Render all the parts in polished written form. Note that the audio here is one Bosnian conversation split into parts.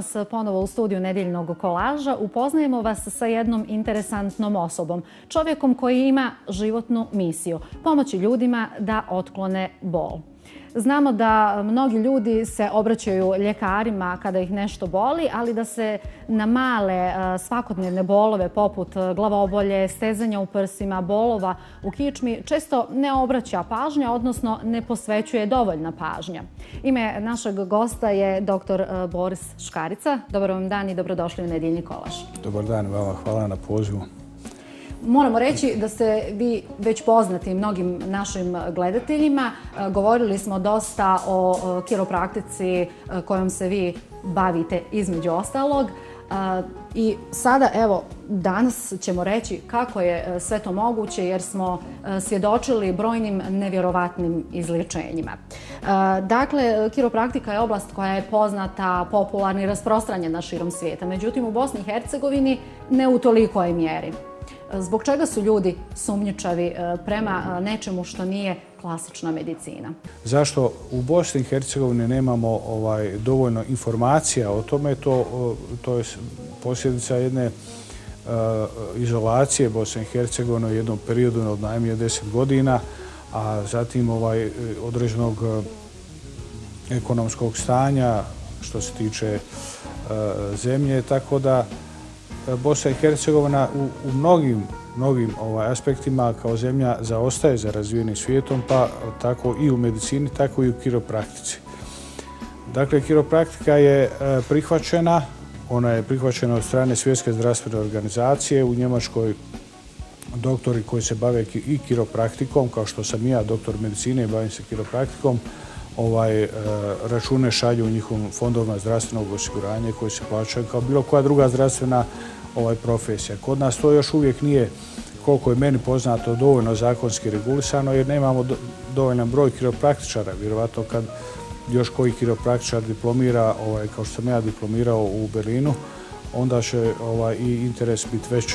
Večeras ponovo u studiju Nedjeljnog kolaža upoznajemo vas sa jednom interesantnom osobom. Čovjekom koji ima životnu misiju – pomoći ljudima da otklone bol. Znamo da mnogi ljudi se obraćaju ljekarima kada ih nešto boli, ali da se na male svakodnevne bolove poput glavobolje, stezanja u prsima, bolova u kičmi često ne obraća pažnja, odnosno ne posvećuje dovoljna pažnja. Ime našeg gosta je dr. Boris Škarica. Dobar vam dan i dobrodošli u Nedjeljni kolaž. Dobar dan vama, hvala na pozivu. Moramo reći da ste vi već poznati mnogim našim gledateljima. Govorili smo dosta o kiropraktici kojom se vi bavite između ostalog. I sada, evo, danas ćemo reći kako je sve to moguće jer smo svjedočili brojnim nevjerovatnim izlječenjima. Dakle, kiropraktika je oblast koja je poznata, popularna i rasprostranjena širom svijeta. Međutim, u Bosni i Hercegovini ne u tolikoj mjeri. Zbog čega su ljudi sumnjičavi prema nečemu što nije klasična medicina? Zašto u Bosni i Hercegovini nemamo dovoljno informacija o tome? To je posljedica jedne izolacije Bosne i Hercegovine u jednom periodu od najmanje 10 godina, a zatim određenog ekonomskog stanja što se tiče zemlje, tako da Bosna i Hercegovina u mnogim aspektima kao zemlja zaostaje za razvijenim svijetom, pa tako i u medicini, tako i u kiropraktici. Dakle, kiropraktika je prihvaćena, ona je prihvaćena od strane Svjetske zdravstvene organizacije. U Njemačkoj doktori koji se bave i kiropraktikom, kao što sam i ja, doktor medicine i bavim se kiropraktikom, račune šalju u njihovim fondovima zdravstvenog osiguranja koji se plaćaju kao bilo koja druga zdravstvena profesija. Kod nas to još uvijek nije, koliko je meni poznato, dovoljno zakonski regulisano jer nemamo dovoljan broj kiropraktičara. Vjerovatno kad još koji kiropraktičar diplomira, kao što sam ja diplomirao u Berlinu, onda će i interes biti veći.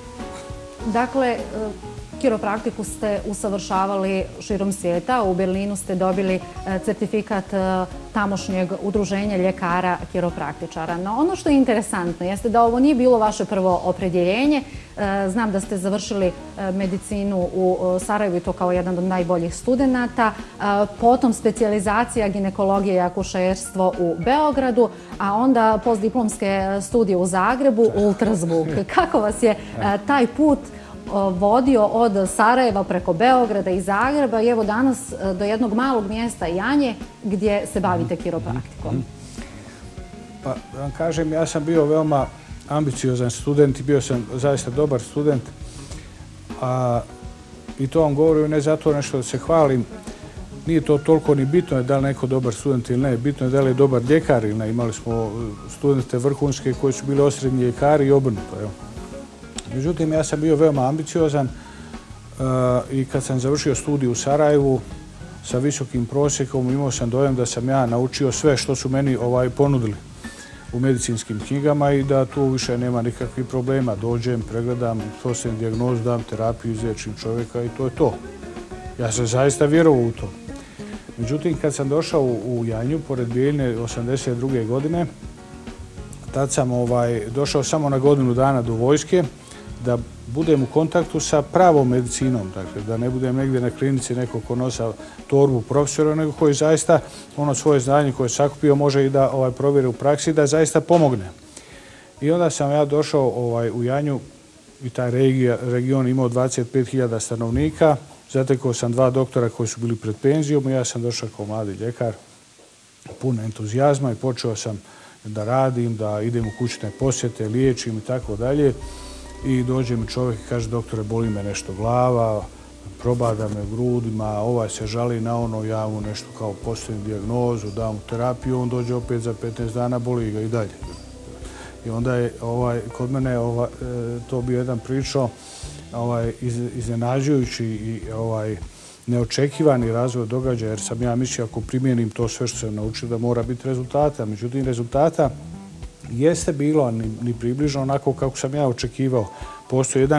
Dakle, kiropraktiku ste usavršavali širom svijeta. U Berlinu ste dobili certifikat tamošnjeg udruženja ljekara kiropraktičara. No ono što je interesantno jeste da ovo nije bilo vaše prvo opredjeljenje. Znam da ste završili medicinu u Sarajevu i to kao jedan od najboljih studenata. Potom specijalizacija ginekologije i akušerstvo u Beogradu, a onda postdiplomske studije u Zagrebu, ultrazvuk. Kako vas je taj put vodio od Sarajeva preko Beograda i Zagreba i evo danas do jednog malog mjesta Janje gdje se bavite kiropraktikom? Pa da vam kažem, ja sam bio veoma ambiciozan student i bio sam zaista dobar student. I to vam govorim ne zato nešto da se hvalim. Nije to toliko ni bitno da li neko dobar student ili ne. Bitno je da li je dobar ljekar ili ne. Imali smo studente vrhunske koji su bili osrednji ljekari i obrnuto. Međutim, ja sam bio veoma ambiciozan i kad sam završio studij u Sarajevu sa visokim prosjekom, imao sam dojam da sam ja naučio sve što su meni ponudili u medicinskim knjigama i da tu više nema nikakvih problema. Dođem, pregledam, postavim dijagnozu, dam terapiju, izliječim čovjeka i to je to. Ja sam zaista vjerovao u to. Međutim, kad sam došao u Janju, pored Bijeljne, 1982. godine, tad sam došao samo na godinu dana do vojske, da budem u kontaktu sa pravom medicinom, dakle, da ne budem negdje na klinici neko ko nosa torbu profesora, nego koji zaista ono svoje znanje koje je sakupio može i da provjeri u praksi, da zaista pomogne. I onda sam ja došao u Janju i taj region imao 25.000 stanovnika, zatekao sam 2 doktora koji su bili pred penzijom i ja sam došao kao mladi ljekar, pun entuzijazma i počeo sam da radim, da idem u kućne posjete, liječim i tako dalje. I dođe mi čovjek i kaže, doktore, boli me nešto glava, probada me grudima, se žali na ono, ja mu nešto kao postavim dijagnozu, dam mu terapiju, on dođe opet za 15 dana, boli ga i dalje. I onda je kod mene to bio jedan prilično iznenađujući i neočekivani razvoj događaja, jer sam ja mislio ako primijenim to sve što sam naučio da mora biti rezultata. Međutim, rezultata jeste bilo ni približno onako kako sam ja očekivao. Postoji jedan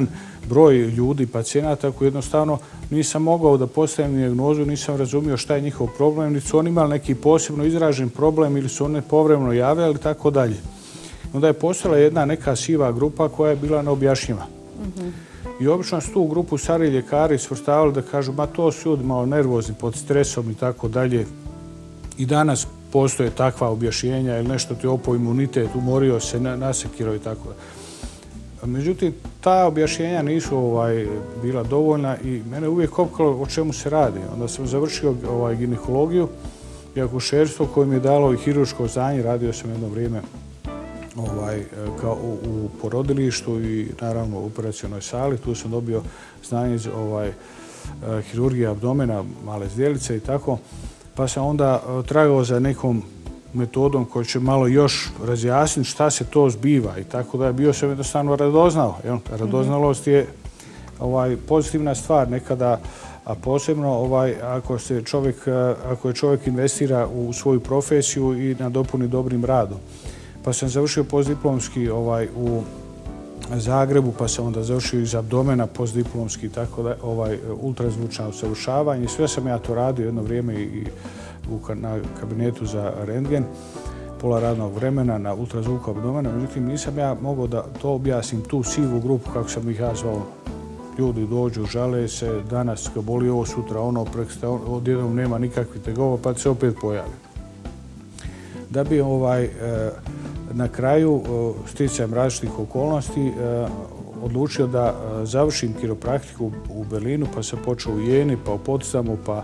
broj ljudi, pacijenata koji jednostavno nisam mogao da postavim dijagnozu, nisam razumio šta je njihov problem, niti su oni imali neki posebno izražen problem ili su oni povremeno javljali i tako dalje. Onda je postojala jedna neka siva grupa koja je bila neobjašnjiva. I obično su tu grupu stariji ljekari svrstavali da kažu ma to su ljudi malo nervozni, pod stresom i tako dalje. I danas postoje takva objašnjenja ili nešto ti opao imunitet, umorio se, nasekirao i tako dalje. Međutim, ta objašnjenja nisu bila dovoljna i mene uvijek kopkalo o čemu se radi. Onda sam završio ginekologiju i akušerstvo koje mi je dalo i hirurško znanje. Radio sam jedno vrijeme u porodilištu i naravno u operacionoj sali. Tu sam dobio znanje iz hirurgije abdomena, male zdjelice i tako. Pa sam onda tragao za nekom metodom koja će malo još razjasniti šta se to zbiva i tako da bio sam jednostavno radoznao. Radoznalost je pozitivna stvar nekada, a posebno ako je čovjek investira u svoju profesiju i nadopuni dobrim radom. Pa sam završio postdiplomski u Zagrebu, pa sam onda završio iz abdomena postdiplomski, tako da ultrazvučno usavršavanje. Sve sam ja to radio jedno vrijeme i na kabinetu za rentgen, pola radnog vremena na ultrazvuku abdomena. Međutim, nisam ja mogao da to objasnim, tu sivu grupu, kako sam ih ja zvao. Ljudi dođu, žale se, danas ga boli ovo, sutra ono, odjednom nema nikakvih tegova, pa se opet pojavi. Da bi na kraju, sticajem različitih okolnosti, odlučio da završim kiropraktiku u Berlinu, pa sam počeo u Jeni, pa u Potsdamu, pa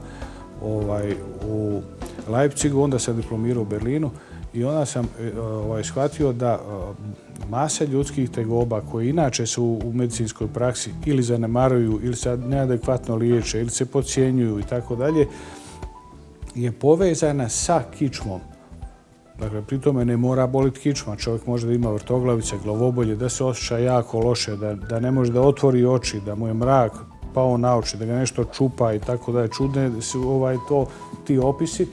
u Leipzigu, onda sam diplomirao u Berlinu i onda sam shvatio da masa ljudskih tegoba koje inače su u medicinskoj praksi ili zanemaruju ili se neadekvatno liječe ili se podcjenjuju i tako dalje, je povezana sa kičmom. Dakle, pri tome ne mora boliti kičma. Čovjek može da ima vrtoglavice, glavobolje, da se osjeća jako loše, da ne može da otvori oči, da mu je mrak pao na oči, da ga nešto čupa i tako da je čudne su ti opisi.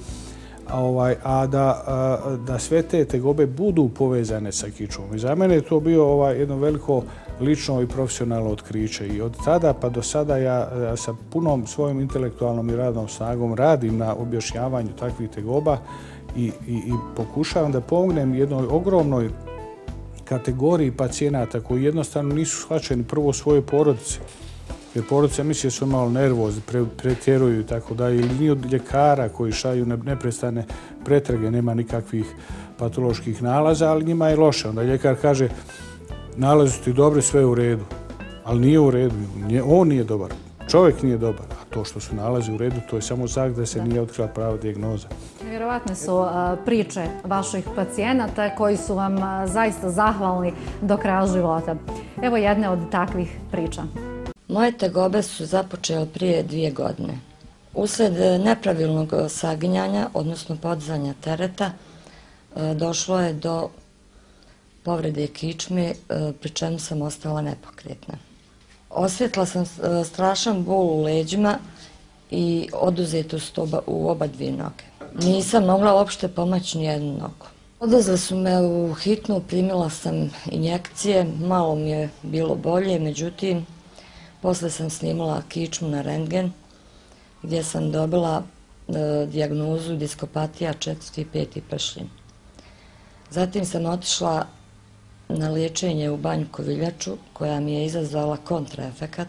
A da sve te tegobe budu povezane sa kičmom. I za mene je to bio jedno veliko lično i profesionalno otkriće. I od tada pa do sada ja sa punom svojom intelektualnom i radnom snagom radim na objašnjavanju takvih tegoba i pokušavam da pomognem jednoj ogromnoj kategoriji pacijenata koji jednostavno nisu shvaćeni prvo u svojoj porodici. Jer porodice misle su malo nervozni, pretjeruju i tako dalje. Ili ni od ljekara koji šalju neprestane pretrage, nema nikakvih patoloških nalaza, ali njima je loše. Onda ljekar kaže, nalazi su ti dobri, sve je u redu. Ali nije u redu, on nije dobar, čovjek nije dobar. A to što su nalazi u redu, to je samo znak da se nije otkrila prava dijagnoza. Vjerovatne su priče vaših pacijenata koji su vam zaista zahvalni do kraja života. Evo jedne od takvih priča. Moje tegobe su započele prije 2 godine. Usled nepravilnog saginjanja, odnosno podizanja tereta, došlo je do povrede kičme, pri čemu sam ostala nepokretna. Osjetila sam strašan bol u leđima i oduzetost u oba dvije noge. Nisam mogla uopšte pomoći ni jednu nogu. Odvezli su me u hitnu, primila sam injekcije, malo mi je bilo bolje, međutim, posle sam snimala kičmu na rentgen, gdje sam dobila dijagnozu diskopatija 4. i 5. pršljen. Zatim sam otišla na liječenje u Banju Koviljaču, koja mi je izazvala kontraefekat.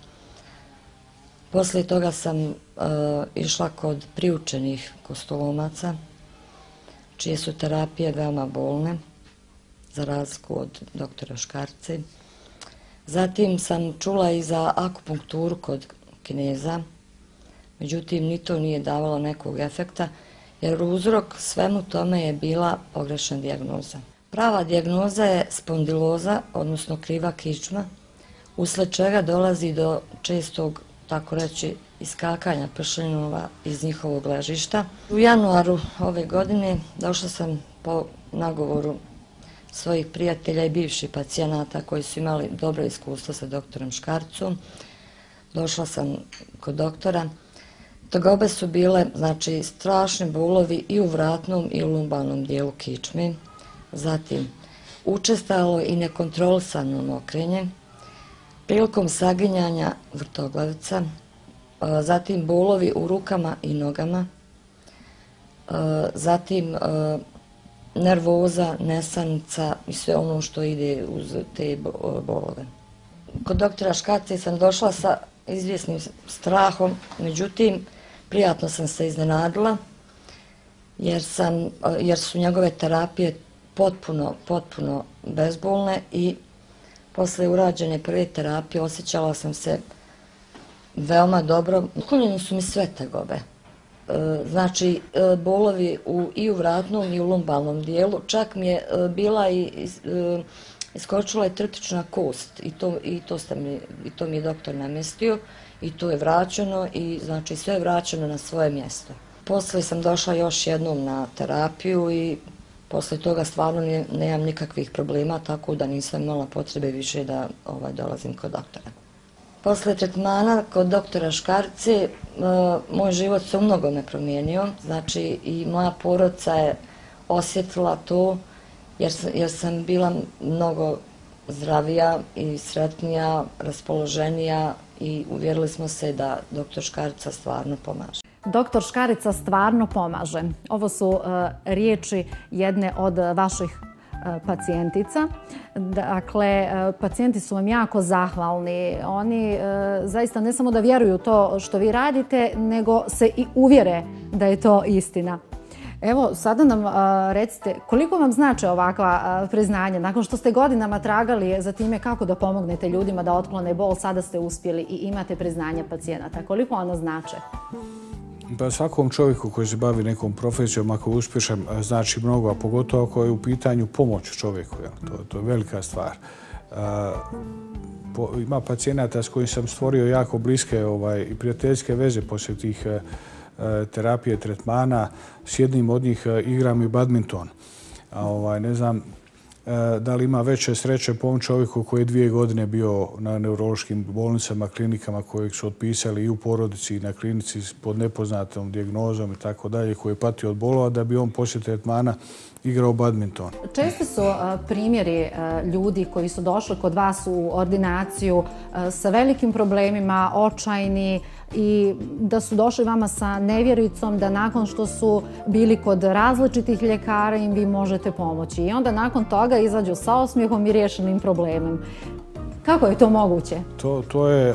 Poslije toga sam išla kod priučenih kostolomaca, čije su terapije veoma bolne, za razliku od doktora Škarce. Zatim sam čula i za akupunkturu kod Kineza, međutim ni to nije davalo nekog efekta, jer uzrok svemu tome je bila pogrešna dijagnoza. Prava dijagnoza je spondiloza, odnosno kriva kičma, usled čega dolazi do čestog, tako reći, iskakanja pršljenova iz njihovog ležišta. U januaru ove godine došla sam po nagovoru svojih prijatelja i bivših pacijenata koji su imali dobro iskustvo sa doktorom Škarcom. Došla sam kod doktora. Tegobe su bile, znači, strašni bolovi i u vratnom i u lumbalnom dijelu kičme. Zatim, učestalo i nekontrolisano mokrenje, Prilikom saginjanja vrtoglavica, zatim bolovi u rukama i nogama, zatim nervoza, nesanica i sve ono što ide uz te bolove. Kod doktora Škarce sam došla sa izvjesnim strahom, međutim, prijatno sam se iznenadila jer su njegove terapije potpuno bezbolne i posle urađene prve terapije osjećala sam se veoma dobro. Uklonjene su mi sve tegobe. Znači, bolovi i u vratnom i u lumbalnom dijelu. Čak mi je bila iskočila je trtična kost i to mi je doktor namjestio i to je vraćeno i znači sve je vraćeno na svoje mjesto. Posle sam došla još jednom na terapiju i posle toga stvarno nemam nikakvih problema, tako da nisam imala potrebe više da dolazim kod doktora. Posle tretmana kod doktora Škarce moj život se u mnogome promijenio, znači i moja porodica je osjetila to jer sam bila mnogo zdravija i sretnija, raspoloženija i uvjerili smo se da doktor Škarca stvarno pomaže. Doktor Škarica stvarno pomaže. Ovo su riječi jedne od vaših pacijentica. Dakle, pacijenti su vam jako zahvalni. Oni zaista ne samo da vjeruju to što vi radite, nego se i uvjere da je to istina. Evo, sada nam recite, koliko vam znače ovakva priznanja? Nakon što ste godinama tragali za time kako da pomognete ljudima da otklone bol, sada ste uspjeli i imate priznanje pacijenata. Koliko ono znače? Pa svakom čovjeku koji se bavi nekom profesijom, ako je uspješan, znači mnogo, a pogotovo ako je u pitanju pomoć čovjeku. To je velika stvar. Ima pacijenata s kojim sam stvorio jako bliske i prijateljske veze poslije tih terapije, tretmana. S jednim od njih igram i badminton. Ne znam da li ima veće sreće po ovom čovjeku koji je 2 godine bio na neurološkim bolnicama, klinikama kojeg su otpisali i u porodici i na klinici pod nepoznatom dijagnozom i tako dalje, koji je patio od bolova, da bi on poslije tretmana igrao badminton. Česti su primjeri ljudi koji su došli kod vas u ordinaciju sa velikim problemima, očajni, i da su došli vama sa nevjericom da nakon što su bili kod različitih ljekara im vi možete pomoći. I onda nakon toga izađu sa osmijehom i riješenim problemom. Kako je to moguće? To je,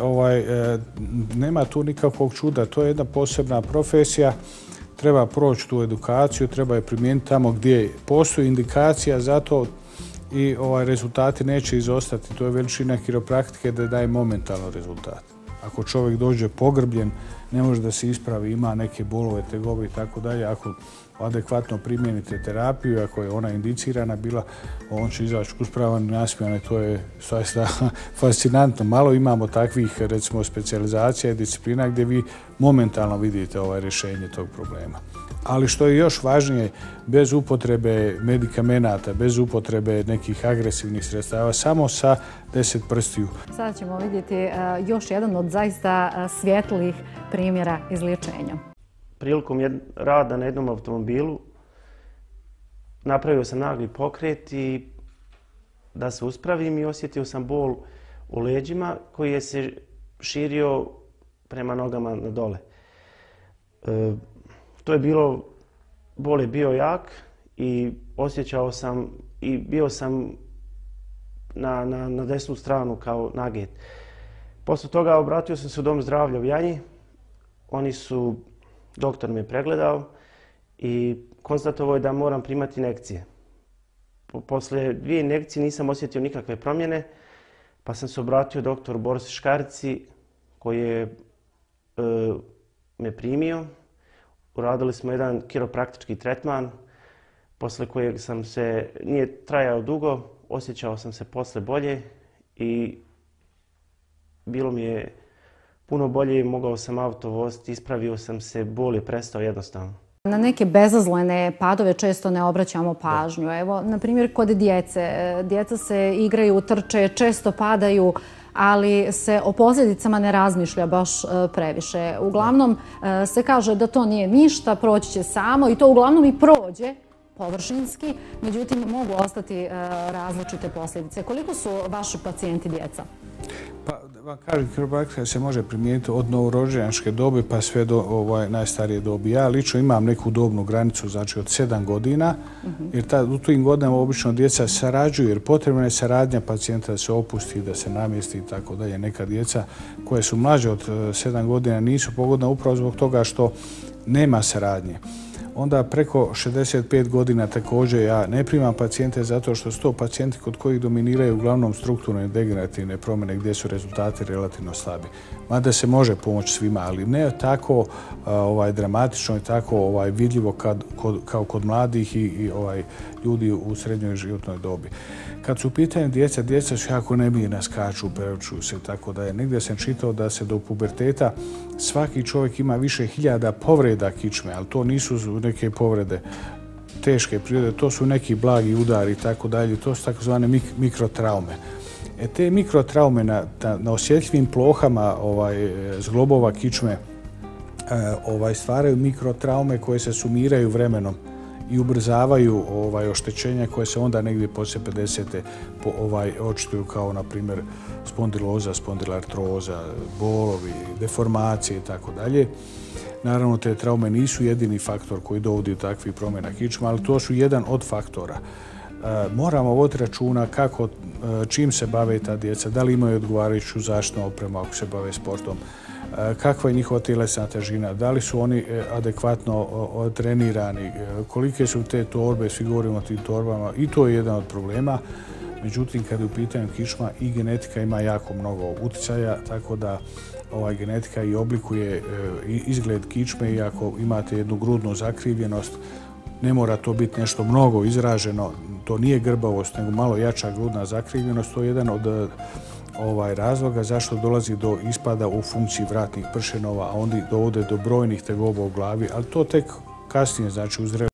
nema tu nikakvog čuda. To je jedna posebna profesija. Treba proći tu edukaciju, treba je primijeniti tamo gdje postoji indikacija za to i rezultati neće izostati. To je veličina kiropraktike da daje momentalno rezultat. Ako čovjek dođe pogrbljen, ne može da se ispravi, ima neke bolove, tegobe i tako dalje. Ako adekvatno primijenite terapiju, ako je ona indicirana bila, on će izaći uspravan i nasmijan. To je zaista fascinantno. Malo imamo takvih, recimo, specijalizacija i disciplina gdje vi momentalno vidite rješenje tog problema. Ali što je još važnije, bez upotrebe medikamenata, bez upotrebe nekih agresivnih sredstava, samo sa 10 prstiju. Sada ćemo vidjeti još jedan od zaista svjetlih primjera izliječenja. Prilikom rada na jednom automobilu napravio sam nagli pokret i da se uspravim i osjetio sam bol u leđima koji je se širio prema nogama na dole. To je bilo, bol je bio jak i osjećao sam i bio sam na desnu stranu kao naget. Posle toga obratio sam se u Dom zdravlja u Janji. Doktor me pregledao i konstatovao je da moram primati injekcije. Posle 2 injekcije nisam osjetio nikakve promjene, pa sam se obratio doktoru Borisu Škarci koji je me primio. Uradili smo jedan kiropraktički tretman, posle kojeg nije trajao dugo, osjećao sam se posle bolje i bilo mi je puno bolje, mogao sam auto voziti, ispravio sam se, bol je prestao jednostavno. Na neke bezazlene padove često ne obraćamo pažnju. Evo, na primjer, kod djece. Djeca se igraju, trče, često padaju, ali se o posljedicama ne razmišlja baš previše. Uglavnom se kaže da to nije ništa, proći će samo i to uglavnom i prođe površinski, međutim mogu ostati različite posljedice. Koliko su vaši pacijenti djeca? Pa, vam kažem, kiropraktika se može primijeniti od novorođenčke dobi pa sve do najstarije dobi. Ja lično imam neku dobnu granicu, znači od 7 godina, jer u tim godinama obično djeca sarađuju, jer potrebna je saradnja pacijenta da se opusti, da se namjesti i tako dalje. Neka djeca koje su mlađe od 7 godina nisu pogodna upravo zbog toga što nema saradnje. Onda preko 65 godina također ja ne primam pacijente zato što su to pacijenti kod kojih dominiraju uglavnom strukturne i degenerativne promjene gdje su rezultati relativno slabi. Mada se može pomoći svima, ali ne tako dramatično i tako vidljivo kao kod mladih i ljudi u srednjoj životnoj dobi. Kad su u pitanju djeca su jako nemirna, skaču, prevrćuju se i tako da je. Negdje sam čitao da se do puberteta svaki čovjek ima više hiljada povreda kičme, ali to nisu neke povrede teške prirode, to su neki blagi udari i tako dalje, to su takozvane mikrotraume. Te mikrotraume na osjetljivim plohama zglobova kičme stvaraju mikrotraume koje se sumiraju vremenom i ubrzavaju oštećenja koje se onda negdje poslije 50. očituju kao, na primjer, spondiloza, spondilartroza, bolovi, deformacije i tako dalje. Naravno, te traume nisu jedini faktor koji dovodi do takvih promjena kičma, ali to su jedan od faktora. Moramo voditi računa čim se bave ta djeca, da li imaju odgovarajuću zaštitnu opremu ako se bave sportom, kakva je njihova tjelesna težina, da li su oni adekvatno trenirani, kolike su te torbe, svi govorimo o tim torbama i to je jedan od problema. Međutim, kad je u pitanju kičma i genetika ima jako mnogo utjecaja, tako da genetika i oblikuje izgled kičme i ako imate jednu grudnu zakrivljenost, ne mora to biti nešto mnogo izraženo, to nije grbavost, nego malo jača grudna zakrivljenost, to je jedan od razloga zašto dolazi do ispada u funkciji vratnih pršenova, a onda dovode do brojnih tegoba u glavi, ali to tek kasnije, znači u zreloj